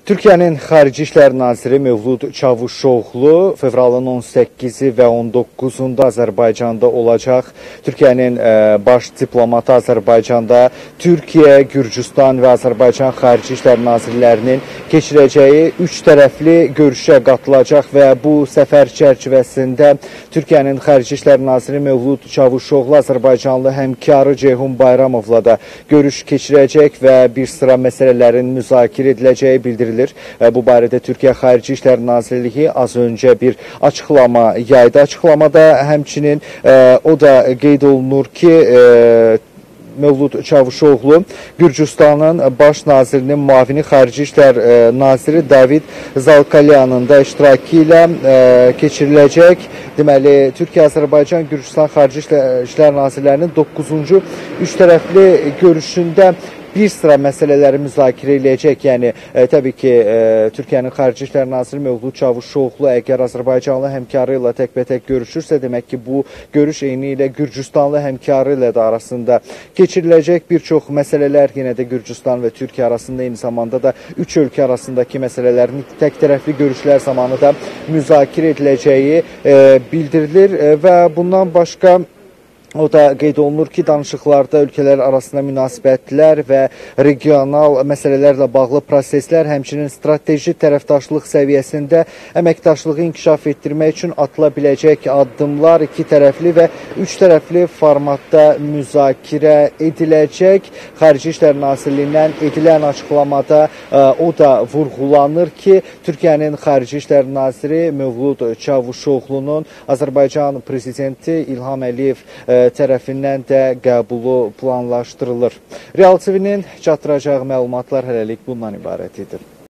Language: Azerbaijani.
Türkiyənin Xarici İşlər Naziri Mövlud Çavuşoğlu fevralın 18-i və 19-unda Azərbaycanda olacaq. Türkiyənin baş diplomatı Azərbaycanda Türkiyə, Gürcüstan və Azərbaycan Xarici İşlər Nazirlərinin keçirəcəyi 3 tərəfli görüşə qatılacaq və bu səfər çərçivəsində Türkiyənin Xarici İşlər Naziri Mövlud Çavuşoğlu Azərbaycanlı həmkarı Ceyhun Bayramovla da görüş keçirəcək və bir sıra məsələlərin müzakirə ediləcəyi bildirilir. Bu barədə Türkiyə Xarici İşlər Nazirliyi az öncə bir açıqlama yaydı. Açıqlamada həmçinin o da qeyd olunur ki, Mövlud Çavuşoğlu Gürcüstanın baş nazirinin müavini Xarici İşlər Naziri David Zalkalyanın da iştirakı ilə keçiriləcək. Deməli, Türkiyə, Azərbaycan, Gürcüstan Xarici İşlər Nazirlərinin 9-cu üç tərəfli görüşündə bir sıra məsələləri müzakirə edəcək. Yəni, təbii ki, Türkiyənin Xarici İşlər Naziri Mövlud Çavuşoğlu əgər Azərbaycanlı həmkarı ilə təkbətək görüşürsə, demək ki, bu görüş eyni ilə Gürcüstanlı həmkarı ilə də arasında keçiriləcək. Bir çox məsələlər yenə də Gürcüstan və Türkiyə arasında, eyni zamanda da üç ölkə arasındakı məsələlərin tək tərəfli görüşlər zamanı da müzakirə ediləcəyi bildirilir və bundan başqa o da qeyd olunur ki, danışıqlarda ölkələr arasında münasibətlər və regional məsələlərlə bağlı proseslər, həmçinin strateji tərəfdaşlıq səviyyəsində əməkdaşlığı inkişaf etdirmək üçün atıla biləcək addımlar iki tərəfli və üç tərəfli formatda müzakirə ediləcək. Xarici İşlər Nazirliyindən edilən açıqlamada o da vurğulanır ki, Türkiyənin Xarici İşlər Naziri Mövlud Çavuşoğlunun Azərbaycan Prezidenti İlham Əliyev tərəfindən də qəbulu planlaşdırılır. Real TV-nin çatdıracağı məlumatlar hələlik bundan ibarət edir.